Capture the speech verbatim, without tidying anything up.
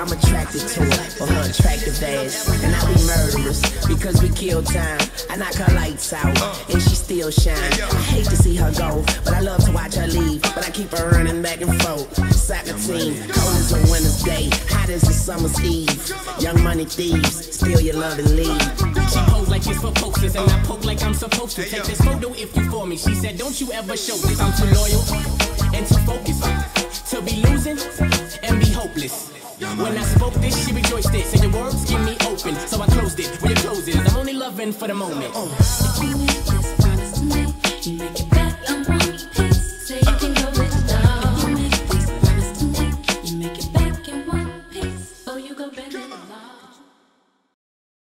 I'm attracted to her for her attractive ass. And now we murderers because we kill time. I knock her lights out and she still shine. I hate to see her go, but I love to watch her leave. But I keep her running back and forth. Soccer team, cold as a winter's day, hot as a summer's eve. Young money thieves, steal your love and leave. She pose like it's for posters and I poke like I'm supposed to. Take this photo if you for me. She said, don't you ever show this. I'm too loyal and too focused to be losing and be hopeless. When I spoke this, she rejoiced it. Said your words give me open, so I closed it. When you close it, I'm only loving for the moment. The key is honest to me. You make it